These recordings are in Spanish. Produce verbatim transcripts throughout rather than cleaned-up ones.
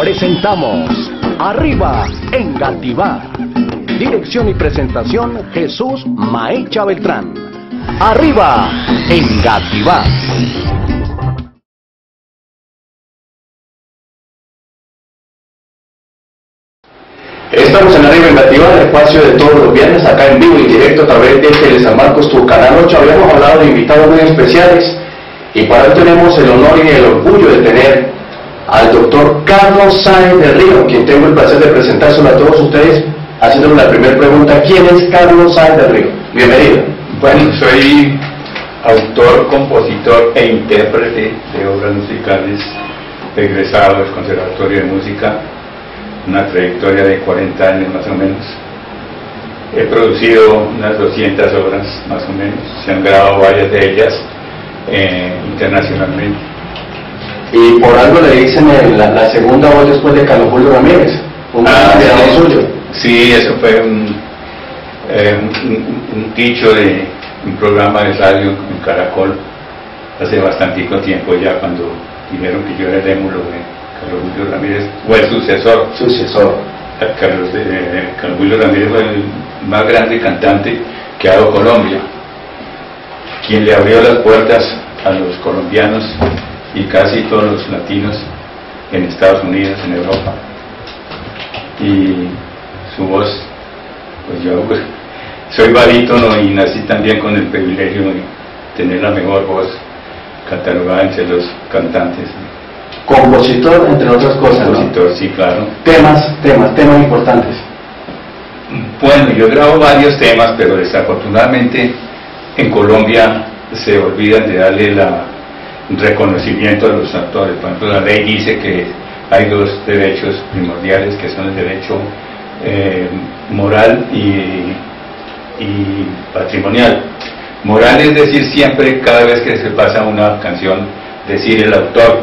presentamos Arriba Engativar. Dirección y presentación Jesús Maecha Beltrán. Arriba Engativar. Estamos en Arriba Engativar, el espacio de todos los viernes, acá en vivo y directo a través de Tele San Marcos, tu canal ocho. Habíamos hablado de invitados muy especiales y para hoy tenemos el honor y el orgullo de tener al doctor Carlos Sáenz del Río, quien tengo el placer de presentárselo a todos ustedes, haciéndole la primera pregunta: ¿quién es Carlos Sáenz del Río? Bienvenido. Bueno, soy autor, compositor e intérprete de obras musicales, egresado del Conservatorio de Música, una trayectoria de cuarenta años más o menos. He producido unas doscientas obras más o menos, se han grabado varias de ellas eh, internacionalmente. Y por algo le dicen el, la, la segunda voz después de Carlos Julio Ramírez, un ah, gran sí, suyo. Sí, eso fue un, eh, un, un, un dicho de un programa de radio en Caracol hace bastantico tiempo ya, cuando dijeron que yo era el émulo de Carlos Julio Ramírez, o el sucesor. Sucesor. Carlos, eh, Carlos Julio Ramírez fue el más grande cantante que ha dado Colombia, quien le abrió las puertas a los colombianos y casi todos los latinos en Estados Unidos, en Europa. Y su voz, pues yo pues, soy barítono y nací también con el privilegio de tener la mejor voz catalogada entre los cantantes. Compositor, entre otras cosas, Compositor, ¿no? Sí, claro. Temas, temas, temas importantes. Bueno, yo grabo varios temas, pero desafortunadamente en Colombia se olvidan de darle la reconocimiento a los actores. Por ejemplo, la ley dice que hay dos derechos primordiales, que son el derecho eh, moral y, y patrimonial. Moral es decir siempre, cada vez que se pasa una canción, decir el autor,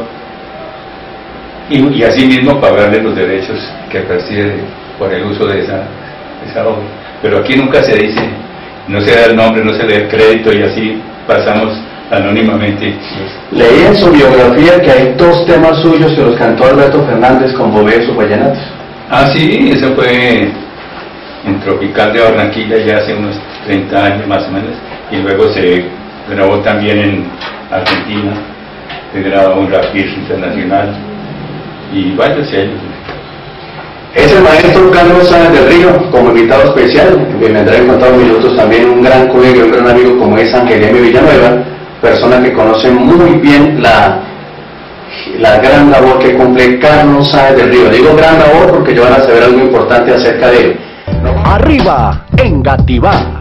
y, y asimismo pagarle los derechos que percibe por el uso de esa, esa obra. Pero aquí nunca se dice, no se da el nombre, no se da el crédito, y así pasamos anónimamente. Leí en su biografía que hay dos temas suyos que los cantó Alberto Fernández con Bobé y sus vallenatos. Ah, sí, eso fue en Tropical de Barranquilla ya hace unos treinta años más o menos, y luego se grabó también en Argentina, se grabó un Rapid Internacional y varios sellos. Es el maestro Carlos Sáenz del Río, como invitado especial, que vendrá en contados minutos también un gran colega y un gran amigo como es Ángel M. Villanueva, persona que conoce muy bien la, la gran labor que cumple Carlos Sáenz del Río. Digo gran labor porque yo van a saber algo importante acerca de él. Arriba Engativar.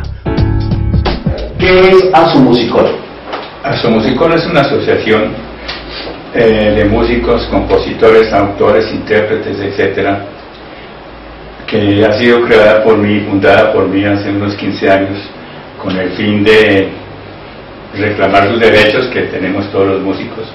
¿Qué es Asomusicol? Asomusicol es una asociación eh, de músicos, compositores, autores, intérpretes, etcétera, que ha sido creada por mí, fundada por mí hace unos quince años, con el fin de reclamar sus derechos que tenemos todos los músicos,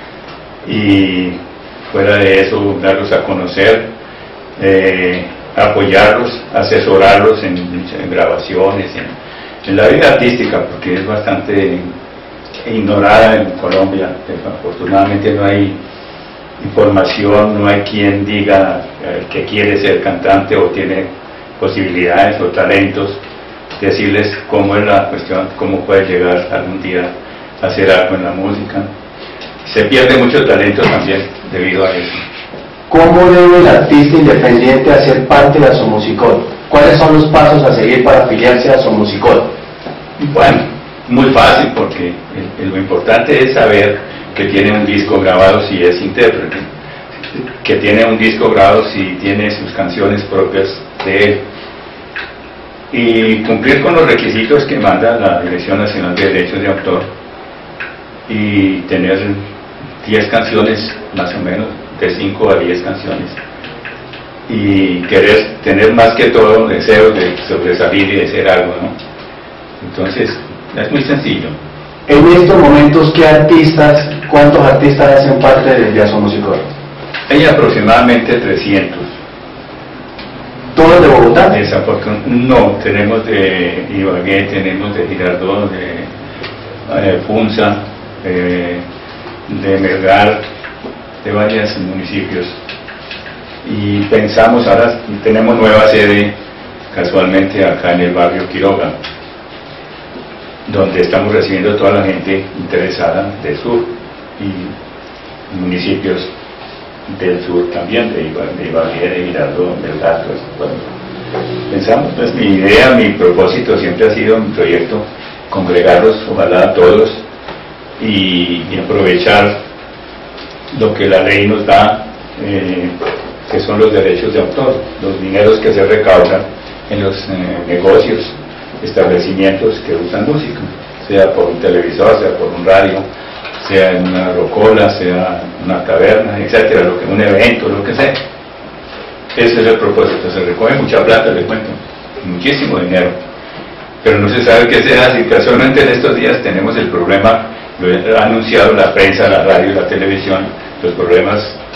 y fuera de eso darlos a conocer, eh, apoyarlos, asesorarlos en, en grabaciones, en, en la vida artística, porque es bastante ignorada en Colombia. Afortunadamente no hay información, no hay quien diga eh, que quiere ser cantante o tiene posibilidades o talentos, decirles cómo es la cuestión, cómo puede llegar algún día a hacer algo en la música. Se pierde mucho talento también debido a eso. ¿Cómo debe el artista independiente hacer parte de Asomusicol? ¿Cuáles son los pasos a seguir para afiliarse a Asomusicol? Bueno, muy fácil, porque el, el, lo importante es saber que tiene un disco grabado si es intérprete, que tiene un disco grabado si tiene sus canciones propias de él, y cumplir con los requisitos que manda la Dirección Nacional de Derechos de Autor, y tener diez canciones más o menos, de cinco a diez canciones, y querer tener más que todo deseos de sobresalir y de ser algo, ¿no? Entonces es muy sencillo. En estos momentos, ¿qué artistas, cuántos artistas hacen parte de, de Asomusicol? Hay aproximadamente trescientos. ¿Todos de Bogotá? No, tenemos de Ibagué, tenemos de Girardot, de eh, Funza, eh, de Melgar, de varios municipios. y pensamos, ahora tenemos nueva sede casualmente acá en el barrio Quiroga, donde estamos recibiendo toda la gente interesada del sur y municipios del sur también, de Ibagué, de Girardot, del Gato. Bueno, pensamos, pues mi idea, mi propósito siempre ha sido, mi proyecto, congregarlos, ojalá a todos, y, y aprovechar lo que la ley nos da, eh, que son los derechos de autor, los dineros que se recaudan en los eh, negocios, establecimientos que usan música, sea por un televisor, sea por un radio, sea en una rocola, sea una taberna, etcétera, lo que, un evento, lo que sea. Ese es el propósito. Se recoge mucha plata, les cuento, muchísimo dinero, pero no se sabe qué se hace. Casualmente en estos días tenemos el problema, lo ha anunciado la prensa, la radio, la televisión, los problemas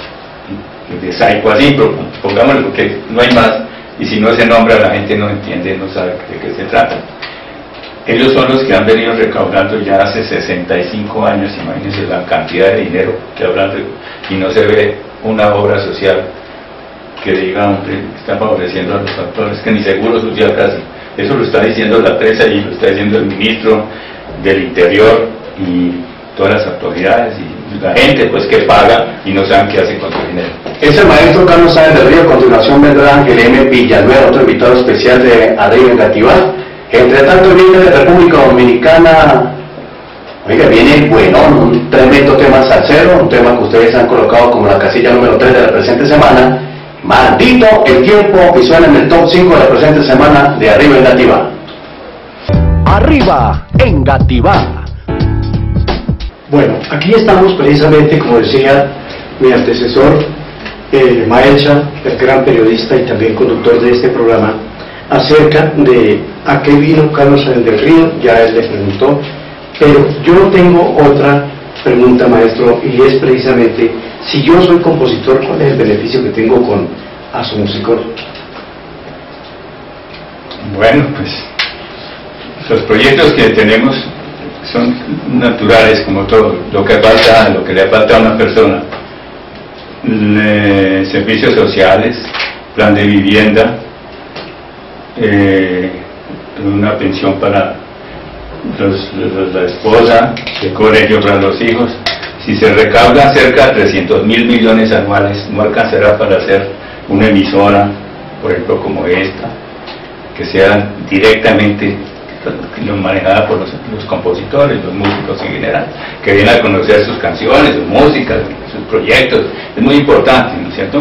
de Saico, así, pongámoslo porque no hay más, y si no se nombra la gente no entiende, no sabe de qué se trata. Ellos son los que han venido recaudando ya hace sesenta y cinco años, imagínense la cantidad de dinero que hablan de, y no se ve una obra social que diga, hombre, que está favoreciendo a los actores, que ni seguro social casi. Eso lo está diciendo la prensa y lo está diciendo el ministro del Interior y todas las autoridades y la gente pues que paga y no saben qué hace con su dinero. Es el maestro Carlos Sáenz del Río. A continuación vendrá Ángel M. Villanueva, otro invitado especial de Arriba en Gativá. Entre tanto viene de República Dominicana, oiga, viene bueno, un tremendo tema salsero, un tema que ustedes han colocado como la casilla número tres de la presente semana. Maldito el tiempo, y suena en el top cinco de la presente semana de Arriba en Gativá. Arriba en Gativá. Bueno, aquí estamos precisamente, como decía mi antecesor, eh, Maecha, el gran periodista y también conductor de este programa, acerca de a qué vino Carlos Sáenz del Río. Ya él le preguntó, pero yo tengo otra pregunta, maestro, y es precisamente, si yo soy compositor, ¿cuál es el beneficio que tengo con Asomusicor? Bueno, pues los proyectos que tenemos son naturales como todo, lo que falta, lo que le falta a una persona, le, servicios sociales, plan de vivienda, eh, una pensión para los, los, la esposa, el colegio para los hijos. Si se recauda cerca de trescientos mil millones anuales, no alcanzará para hacer una emisora, por ejemplo como esta, que sea directamente manejada por los, los compositores, los músicos en general, que vienen a conocer sus canciones, sus músicas, sus proyectos. Es muy importante, ¿no es cierto?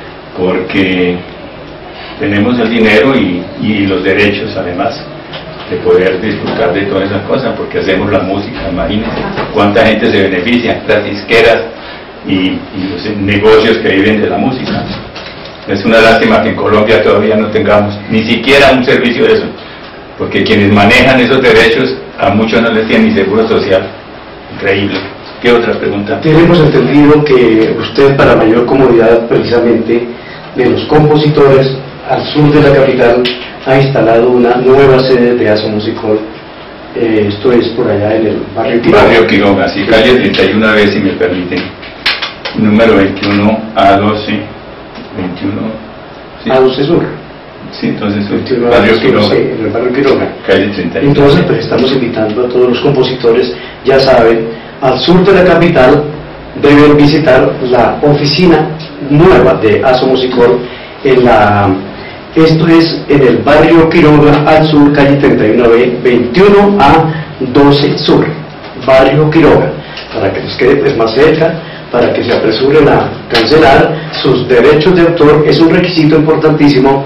Porque tenemos el dinero y, y los derechos, además, de poder disfrutar de todas esas cosas, porque hacemos la música. Imagínense cuánta gente se beneficia, las disqueras y, y los negocios que viven de la música. Es una lástima que en Colombia todavía no tengamos ni siquiera un servicio de eso, porque quienes manejan esos derechos a muchos no les tienen ni seguro social. Increíble. ¿Qué otra pregunta? Tenemos entendido que usted, para mayor comodidad precisamente de los compositores, al sur de la capital ha instalado una nueva sede de Asomusicor. Eh, esto es por allá en el barrio Quiroga. Barrio Quiroga, sí, calle treinta y uno B, si me permiten. Número veintiuno A doce. veintiuno. Sí. A doce Sur. Sí, entonces, veintiuno barrio Sur, Quiroga. sí, en el barrio Quiroga. Calle treinta y uno. Entonces, pues estamos invitando a todos los compositores, ya saben, al sur de la capital deben visitar la oficina nueva de Asomusicor en la. Esto es en el barrio Quiroga, al sur, calle treinta y uno B, veintiuno A doce Sur, barrio Quiroga, para que les quede pues más cerca, para que se apresuren a cancelar sus derechos de autor. Es un requisito importantísimo,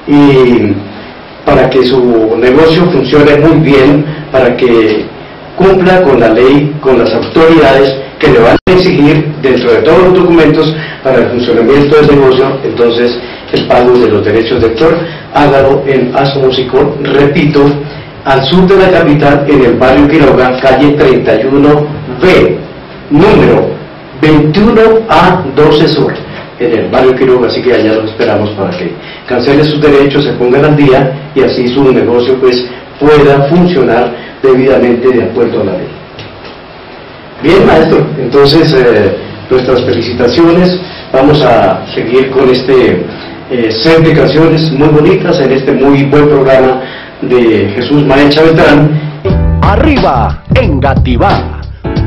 y para que su negocio funcione muy bien, para que cumpla con la ley, con las autoridades que le van a exigir dentro de todos los documentos para el funcionamiento del negocio, entonces el pago de los derechos de autor, hágalo en Asomusicor, repito, al sur de la capital, en el barrio Quiroga, calle treinta y uno B, número veintiuno A doce Sur, en el barrio Quiroga. Así que allá los esperamos para que cancele sus derechos, se pongan al día y así su negocio pues pueda funcionar debidamente de acuerdo a la ley. Bien, maestro, entonces eh, nuestras felicitaciones. Vamos a seguir con este eh, set de canciones muy bonitas en este muy buen programa de Jesús Maecha Beltrán. Arriba, Engativá.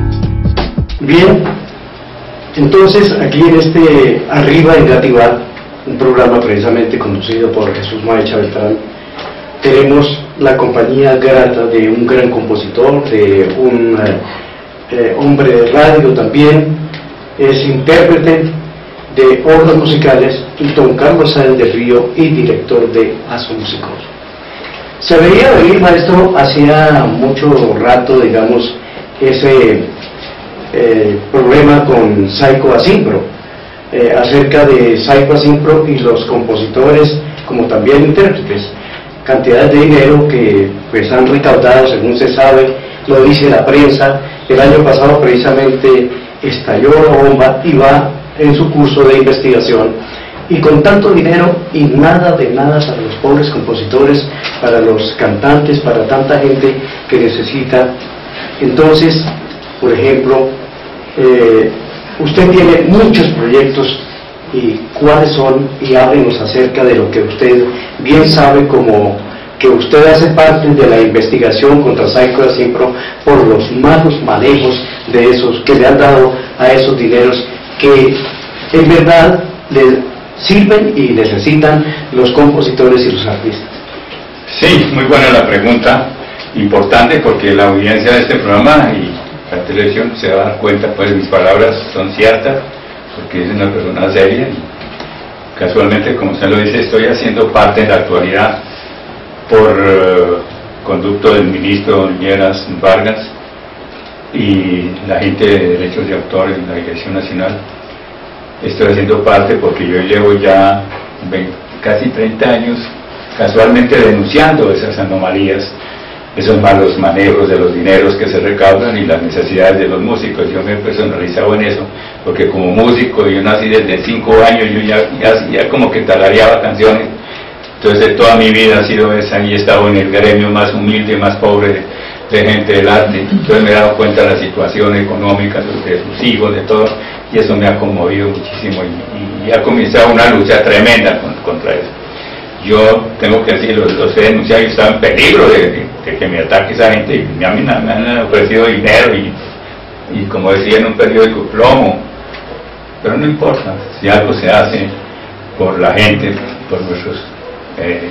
Bien, entonces aquí en este Arriba, Engativá, un programa precisamente conducido por Jesús Maecha Beltrán, tenemos la compañía grata de un gran compositor, de un eh, eh, hombre de radio también, es intérprete de obras musicales, don Carlos Sáenz del Río, y director de Aso Musicor. Se veía venir, maestro, hacía mucho rato, digamos, ese eh, problema con Saico Asimpro, eh, acerca de Saico Asimpro y los compositores, como también intérpretes, cantidades de dinero que pues han recaudado, según se sabe, lo dice la prensa. El año pasado precisamente estalló la bomba y va en su curso de investigación, y con tanto dinero y nada de nada para los pobres compositores, para los cantantes, para tanta gente que necesita. Entonces, por ejemplo, eh, usted tiene muchos proyectos, y cuáles son, y háblenos acerca de lo que usted bien sabe, como que usted hace parte de la investigación contra Saico Asimpro por los malos manejos de esos que le han dado a esos dineros que en verdad le sirven y necesitan los compositores y los artistas. Sí, muy buena la pregunta, importante, porque la audiencia de este programa y la televisión se va a dar cuenta, pues mis palabras son ciertas, porque es una persona seria, y casualmente, como usted lo dice, estoy haciendo parte en la actualidad por uh, conducto del ministro Lleras Vargas y la gente de derechos de autor en la Dirección Nacional. Estoy haciendo parte porque yo llevo ya veinte, casi treinta años casualmente denunciando esas anomalías, esos malos manejos de los dineros que se recaudan y las necesidades de los músicos. Yo me he personalizado en eso, porque como músico, yo nací desde cinco años, yo ya, ya, ya como que tarareaba canciones. Entonces toda mi vida ha sido esa, y he estado en el gremio más humilde, más pobre de, de gente del arte. Entonces me he dado cuenta de la situación económica de sus hijos, de todo, y eso me ha conmovido muchísimo, y, y ha comenzado una lucha tremenda con, contra eso. Yo tengo que decir, los, los he denunciado, y estaba en peligro de, de, de que me ataque esa gente, y me, me, me han ofrecido dinero, y, y como decía en un periódico, plomo. Pero no importa, si algo se hace por la gente, por nuestros eh,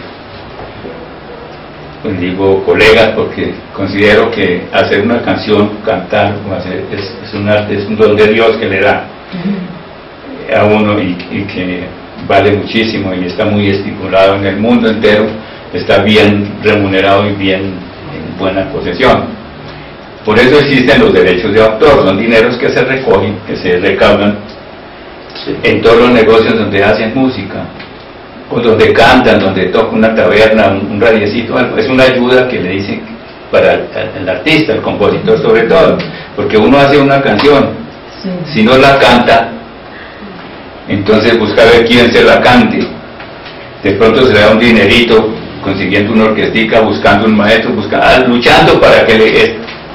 pues digo colegas, porque considero que hacer una canción, cantar, hacer, es, es un arte, es un don de Dios que le da a uno, y, y que vale muchísimo, y está muy estipulado en el mundo entero, está bien remunerado y bien en buena posesión. Por eso existen los derechos de autor, son dineros que se recogen, que se recaudan en todos los negocios donde hacen música, o donde cantan, donde toca una taberna, un, un radiecito, algo. Es una ayuda que le dicen para el, el artista, el compositor sobre todo, porque uno hace una canción, sí. Si no la canta, entonces busca ver quién se la cante. De pronto se le da un dinerito consiguiendo una orquestica, buscando un maestro, buscando, ah, luchando para que le...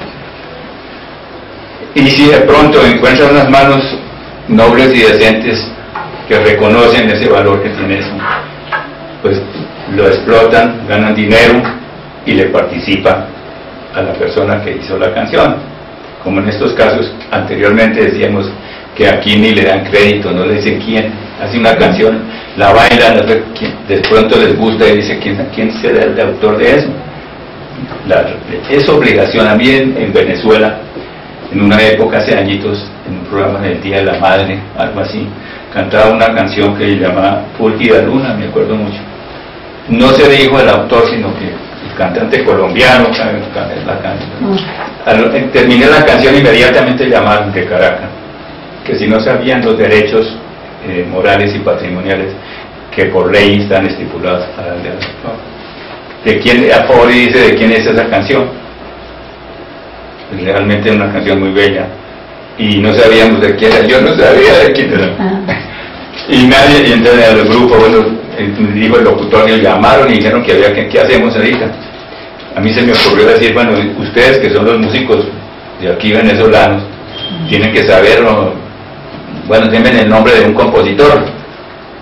Y si de pronto encuentra unas manos nobles y decentes que reconocen ese valor que tiene eso, pues lo explotan, ganan dinero y le participa a la persona que hizo la canción. Como en estos casos anteriormente decíamos que aquí ni le dan crédito, no le dicen quién hace una canción, la bailan, de pronto les gusta y dice quién, quién será el autor de eso. La, es obligación. A mí en, en Venezuela, en una época hace añitos, en un programa del Día de la Madre, algo así, cantaba una canción que se llamaba Púlpida Luna, me acuerdo mucho. No se dijo el autor, sino que el cantante colombiano la canción. Terminé la canción, inmediatamente llamaron de Caracas, que si no sabían los derechos eh, morales y patrimoniales que por ley están estipulados para el autor. ¿De quién? A pobre dice, ¿de quién es esa canción? Realmente es una canción muy bella, y no sabíamos de quién era. Yo no sabía de quién era. Ah. Y nadie, y entonces el grupo, bueno, me dijo el locutor, y llamaron y dijeron que había que, ¿qué hacemos ahorita? A mí se me ocurrió decir, bueno, ustedes que son los músicos de aquí venezolanos, tienen que saber, o, bueno, denme el nombre de un compositor.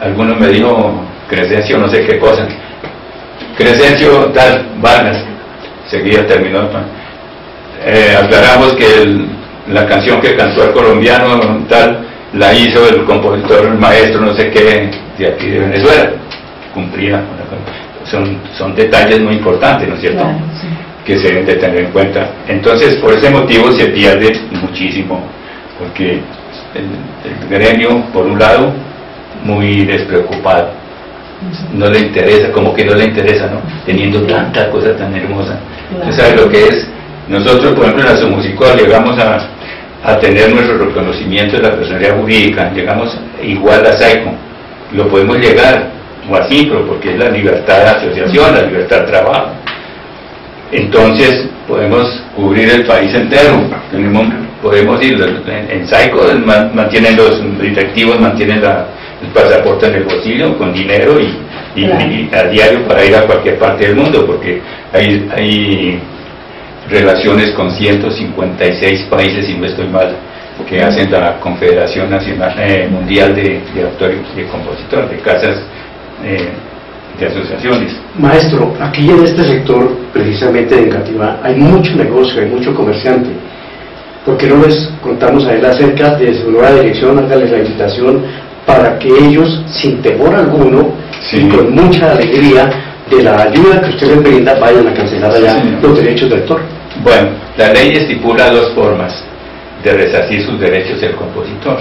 alguno me dijo Crescencio no sé qué cosa, Crescencio tal, Vargas, seguía terminó, eh, aclaramos que el, la canción que cantó el colombiano tal, la hizo el compositor, el maestro no sé qué, de aquí de Venezuela, cumplía, son, son detalles muy importantes, ¿no es cierto? Claro, sí. Que se deben de tener en cuenta. Entonces, por ese motivo se pierde muchísimo, porque el, el gremio, por un lado, muy despreocupado, no le interesa, como que no le interesa, ¿no? Teniendo tanta cosa tan hermosa. Claro. ¿Sabes lo que es? Nosotros, por ejemplo, en la Asomusicor llegamos a, a tener nuestro reconocimiento de la personalidad jurídica, llegamos igual a SAICO, lo podemos llegar, o así, pero porque es la libertad de asociación, la libertad de trabajo. Entonces podemos cubrir el país entero, tenemos, podemos ir, en, en SAICO mantienen los directivos, mantienen la, el pasaporte en el bolsillo con dinero y, y, claro. y a diario para ir a cualquier parte del mundo, porque hay, hay relaciones con ciento cincuenta y seis países, si no estoy mal, que hacen la Confederación Nacional eh, Mundial de, de Autores y de Compositores, de casas eh, de asociaciones. Maestro, aquí en este sector, precisamente de Engativá, hay mucho negocio, hay mucho comerciante. ¿Por qué no les contamos a él acerca de su nueva dirección? Hágales la invitación para que ellos, sin temor alguno, sí. y con mucha alegría, de la ayuda que usted les brinda, vayan a cancelar allá sí, los derechos de autor. Bueno, la ley estipula dos formas de resarcir sus derechos del compositor.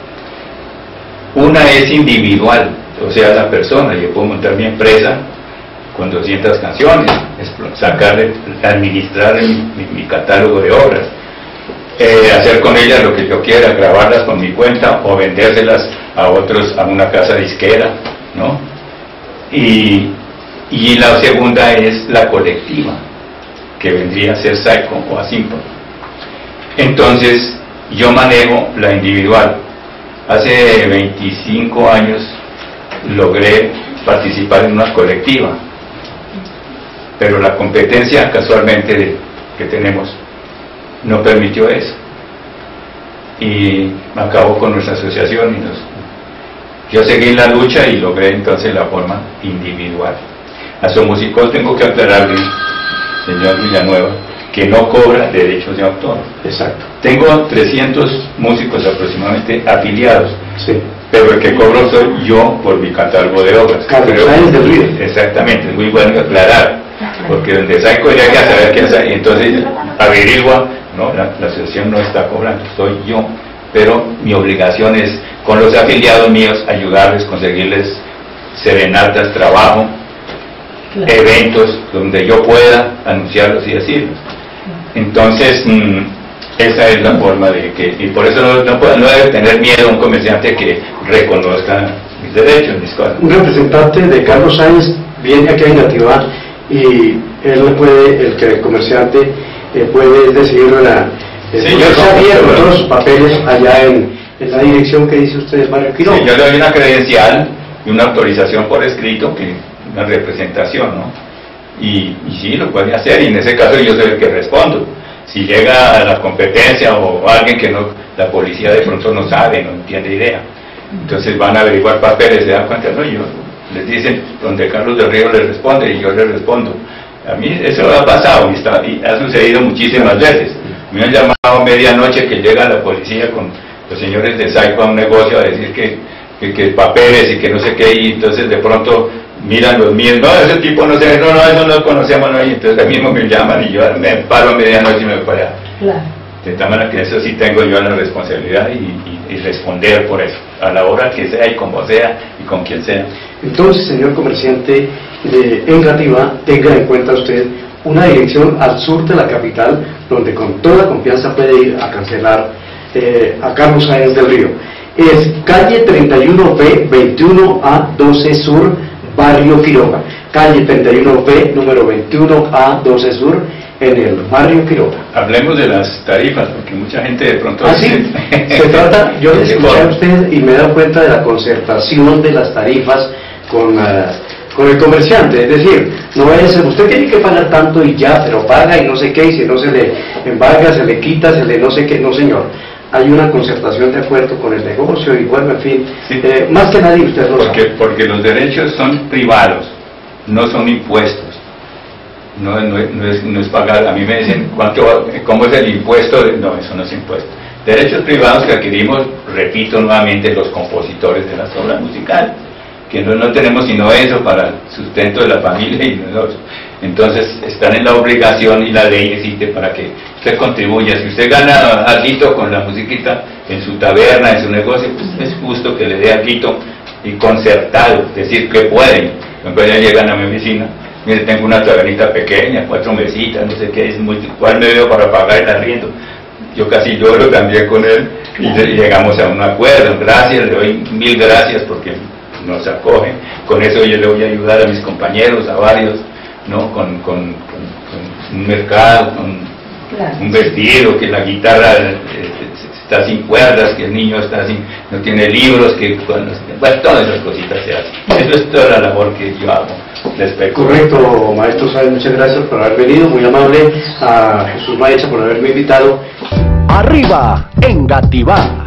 Una es individual, o sea, la persona, yo puedo montar mi empresa con doscientas canciones, sacarle, administrar mi, mi, mi catálogo de obras, eh, hacer con ellas lo que yo quiera, grabarlas con mi cuenta o vendérselas a otros, a una casa disquera, ¿no? Y, y la segunda es la colectiva, que vendría a ser SAICO o ASIMPO. Entonces, yo manejo la individual. Hace veinticinco años logré participar en una colectiva, pero la competencia casualmente de, que tenemos no permitió eso, y acabó con nuestra asociación y nos, yo seguí en la lucha y logré entonces la forma individual. A Asomusicor tengo que aclararle, señor Villanueva, que no cobra derechos de autor. Exacto. Tengo trescientos músicos aproximadamente afiliados, sí. pero el que cobro soy yo por mi catálogo de obras. Carlos Sáenz del Río. Exactamente, es muy bueno aclarar, porque donde SAICO ya hay que saber quién es, y entonces averigua, no, la, la asociación no está cobrando, soy yo, pero mi obligación es con los afiliados míos ayudarles, conseguirles serenatas, trabajo, claro. eventos donde yo pueda anunciarlos y decirlos. Entonces, mmm, esa es la forma de que, y por eso no, no, puede, no debe tener miedo un comerciante que reconozca mis derechos, mis cosas. Un representante de Carlos Sáenz viene aquí a Engativá y él puede, el que el comerciante eh, puede decidir la eh, sí, yo sabía con todos sus papeles allá en, en la dirección que dice usted, Barrio Quiroga. Sí, yo le doy una credencial y una autorización por escrito, que una representación, ¿no? Y, y sí, lo puede hacer, y en ese caso yo soy el que respondo. Si llega a la competencia o alguien que no, la policía de pronto no sabe, no entiende idea, entonces van a averiguar papeles, se dan cuenta, no, yo les dicen, donde Carlos del Río les responde y yo les respondo. A mí eso ha pasado y, está, y ha sucedido muchísimas veces. Me han llamado a medianoche que llega la policía con los señores de SAICO a un negocio a decir que, que, que papeles y que no sé qué, y entonces de pronto miran los míos, no, ese tipo no sé, no, no, eso no lo conocemos, no, y entonces ahí mismo me llaman y yo me paro a medianoche y me voy para allá. Claro. De tal manera que eso sí tengo yo la responsabilidad y, y, y responder por eso, a la hora que sea y como sea y con quien sea. Entonces, señor comerciante de Engativá, tenga en cuenta usted una dirección al sur de la capital, donde con toda confianza puede ir a cancelar eh, a Carlos Sáenz del Río. Es calle treinta y uno B, veintiuno A doce Sur, Barrio Quiroga. Calle treinta y uno B, número veintiuno A doce Sur, en el Barrio Quiroga. Hablemos de las tarifas, porque mucha gente de pronto... Ah, sí, se trata, yo le escuché a usted y me he dado cuenta de la concertación de las tarifas con, uh, con el comerciante, es decir, no es, usted tiene que pagar tanto y ya, pero paga y no sé qué, y si no se le embarga, se le quita, se le no sé qué, no señor. hay una concertación de acuerdo con el negocio y bueno, en fin, Sí. eh, más que nadie usted lo Porque, sabe. porque los derechos son privados, no son impuestos. No, no, es, no, es, no es pagar. A mí me dicen, ¿cuánto, ¿cómo es el impuesto? No, eso no es impuesto. Derechos privados que adquirimos, repito nuevamente, los compositores de las obras musicales, que no, no tenemos sino eso para el sustento de la familia y nosotros. Entonces están en la obligación y la ley existe para que usted contribuya. Si usted gana algo con la musiquita en su taberna, en su negocio, pues es justo que le dé algo y concertado, es decir, que pueden. Cuando ya llegan a mi oficina, mire, tengo una tabernita pequeña, cuatro mesitas, no sé qué, es muy, ¿cuál me veo para pagar el arriendo? Yo casi lloro también con él y llegamos a un acuerdo. Gracias, le doy mil gracias porque nos acogen. Con eso yo le voy a ayudar a mis compañeros, a varios, ¿no? Con, con, con, con un mercado, con claro. un vestido, que la guitarra eh, está sin cuerdas, que el niño está sin, no tiene libros, que bueno, todas esas cositas se hacen. Eso es toda la labor que yo hago. Correcto, maestro Sáenz, muchas gracias por haber venido, muy amable a Jesús Maecha por haberme invitado. Arriba, Engativá.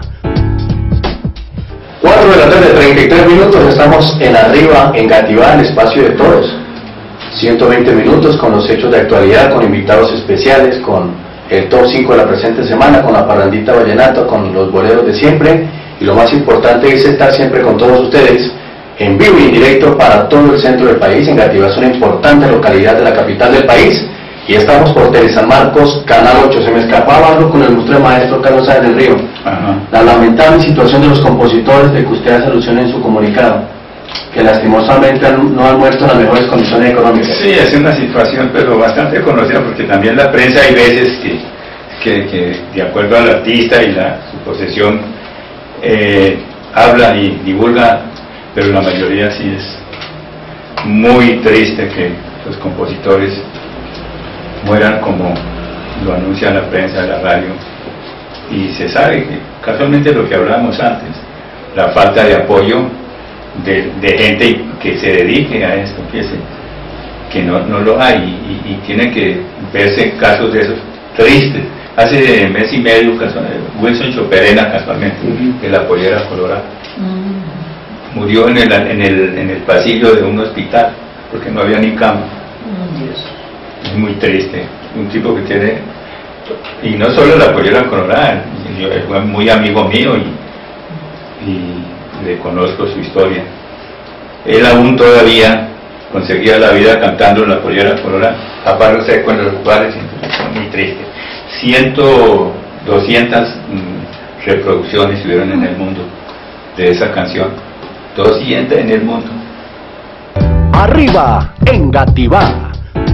cuatro de la tarde, treinta y tres minutos, estamos en Arriba, Engativá, el espacio de todos. ciento veinte minutos con los hechos de actualidad, con invitados especiales, con el top cinco de la presente semana, con la parrandita vallenato, con los boleros de siempre, y lo más importante es estar siempre con todos ustedes, en vivo y en directo para todo el centro del país. Engativá es una importante localidad de la capital del país, y estamos por Tele San Marcos, Canal ocho. Se me escapaba algo con el ilustre maestro Carlos Sáenz del Río. Ajá. La lamentable situación de los compositores de que usted hace alusión en su comunicado, que lastimosamente han, no han muerto en las mejores condiciones económicas. Sí, es una situación pero bastante conocida, porque también la prensa hay veces que, que, que de acuerdo al artista y la, su posesión eh, habla y divulga, pero la mayoría sí es muy triste que los compositores mueran como lo anuncia la prensa, la radio, y se sabe que casualmente lo que hablábamos antes, la falta de apoyo de, de gente que se dedique a esto, que, se, que no, no lo hay, y, y, y tiene que verse casos de esos tristes. Hace mes y medio, Wilson Choperena, casualmente, uh-huh. de la pollera colorada, uh-huh. murió en el, en, el, en el pasillo de un hospital, porque no había ni cama. Uh-huh. Es muy triste, un tipo que tiene, y no solo la pollera colorada, yo, fue muy amigo mío y, y le conozco su historia. Él aún todavía conseguía la vida cantando la pollera colorada, a palo seco en los cuales, muy triste. Ciento, doscientas mm, reproducciones tuvieron en el mundo de esa canción, doscientas en el mundo. Arriba, Engativá.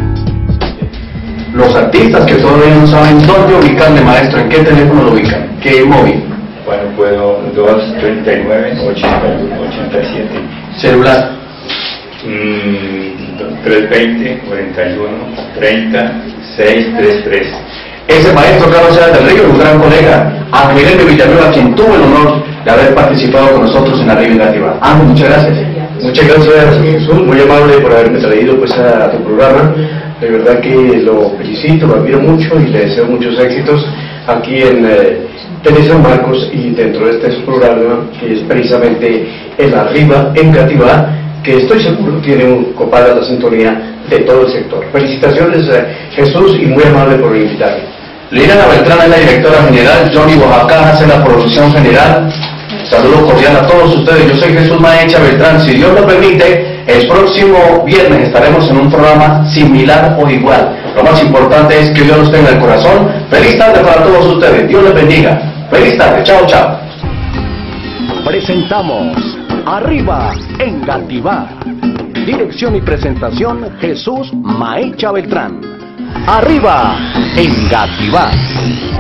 Los artistas que todavía no saben dónde ubicarle, maestro, ¿en qué teléfono lo ubican? ¿Qué móvil? Bueno, puedo dos treinta y nueve ochenta ochenta y siete. ¿Celular? Mm, trescientos veinte cuarenta y uno treinta seiscientos treinta y tres. Ese maestro Carlos Sáenz del Río, un gran colega, Ángel de Villanueva, quien tuvo el honor de haber participado con nosotros en Arriba Engativá. Ángel, muchas gracias. Muchas gracias, Jesús, muy amable por haberme traído pues a tu programa. De verdad que lo felicito, lo admiro mucho y le deseo muchos éxitos aquí en eh, Tele San Marcos y dentro de este programa que es precisamente el Arriba Engativá, que estoy seguro tiene un copada la sintonía de todo el sector. Felicitaciones, eh, Jesús, y muy amable por invitarme. Liliana Beltrán es la directora general, Johnny Oaxaca hace la producción general. Saludos cordiales a todos ustedes. Yo soy Jesús Maecha Beltrán. Si Dios lo permite, el próximo viernes estaremos en un programa similar o igual. Lo más importante es que Dios los tenga en el corazón. Feliz tarde para todos ustedes. Dios les bendiga. Feliz tarde. Chao, chao. Presentamos Arriba, Engativá. Dirección y presentación, Jesús Maecha Beltrán. Arriba, Engativá.